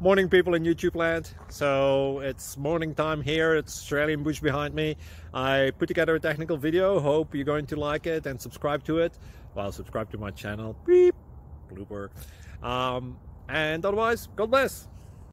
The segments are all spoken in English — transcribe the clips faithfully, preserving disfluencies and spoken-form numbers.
Morning, people in YouTube land. So it's morning time here. It's Australian bush behind me. I put together a technical video. Hope you're going to like it and subscribe to it. Well, subscribe to my channel. Beep. Blooper. Um, and otherwise, God bless.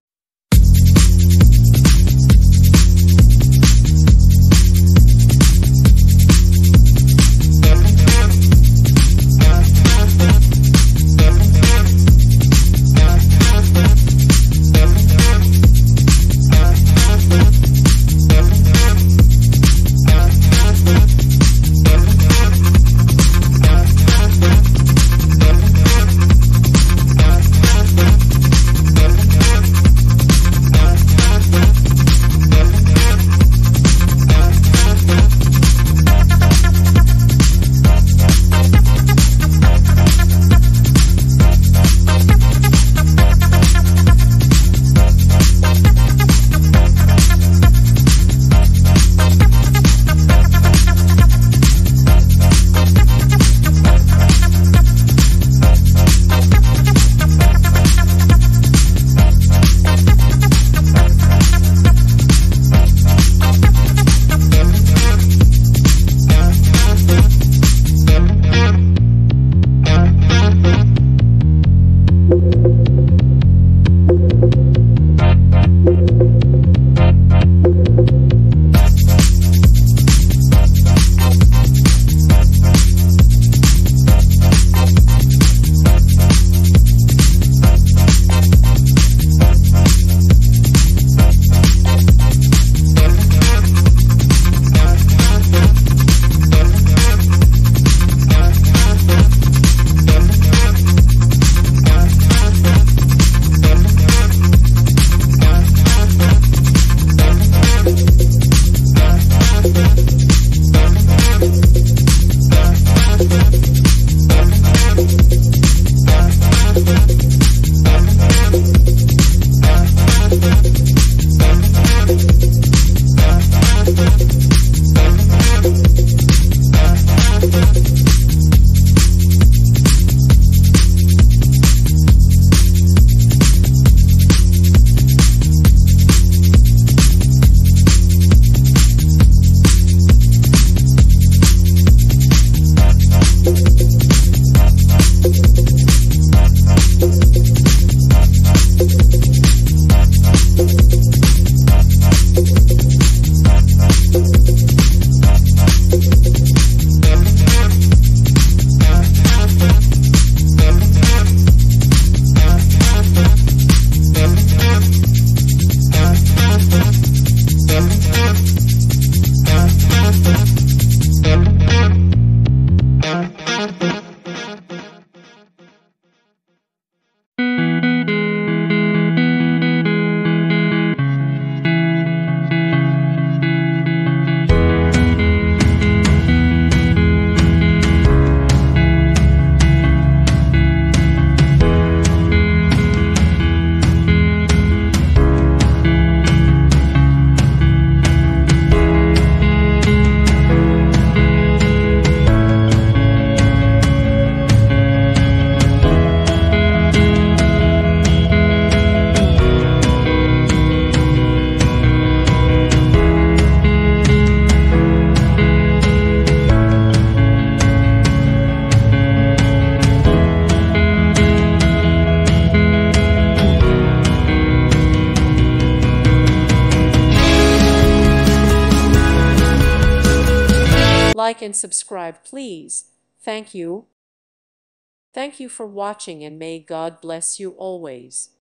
Like and subscribe, please. Thank you. Thank you for watching, and may God bless you always.